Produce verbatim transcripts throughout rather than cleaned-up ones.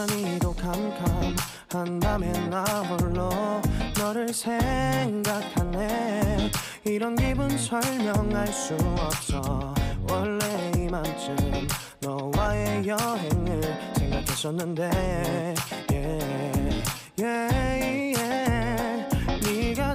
유난히도 캄캄한 밤에 나 홀로 너를 생각하네. 이런 기분 설명할 수 없어. 원래 이맘쯤 너와의 여행을 생각했었는데 yeah, yeah, yeah. 네가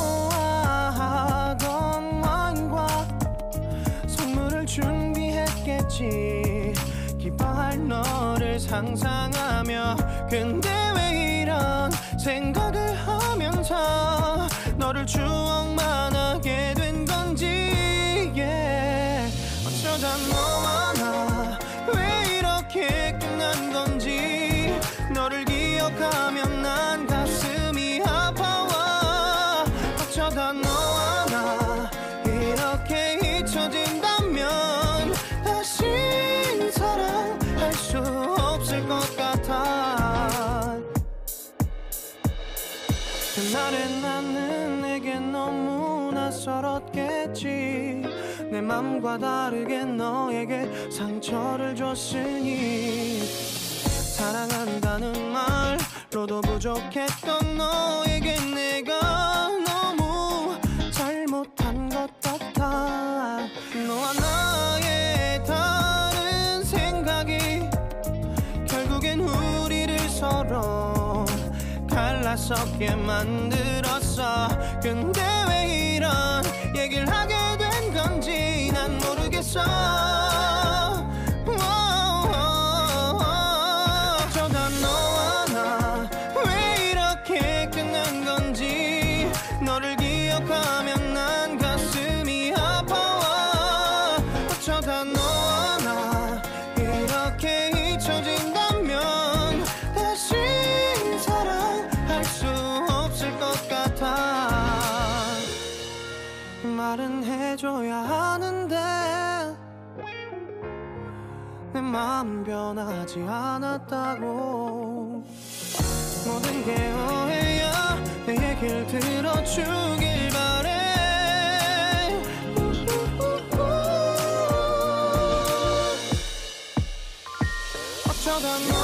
좋아하던 와인과 선물을 준비했겠지. 기뻐할 너를 상상하며. 근데 왜 이런 생각을 하면서 너를 추억만 하게 된 건지 yeah. 어쩌다 너와 나 왜 이렇게 끝난 건지. 너를 기억하면 난 가슴이 아파와. 어쩌다 너와 나 이렇게 잊혀진다면 다시 사랑할 수 없을 것 같아. 그날의 나는 내게 너무 낯설었겠지. 내 맘과 다르게 너에게 상처를 줬으니. 사랑한다는 말로도 부족했던 너에게 내가 너무 잘못한 것 같아. 너와 나의 다른 생각이 결국엔 우리를 서로 갈라서게 만들었어. 근데 왜 이런 얘기를 하게 된 건지 난 모르겠어. 어쩌다 너와 나 왜 이렇게 끝난 건지. 너를 기억하면 난 가슴이 아파와. 어쩌다 너와 나 이렇게 잊혀진다면 다시 사랑할 수 없을 것 같아. 말은 해줘야 하는데 내 마음 변하지 않았다고. 모든 게 오해야. 내 얘기를 들어주길 바래. 어쩌다 너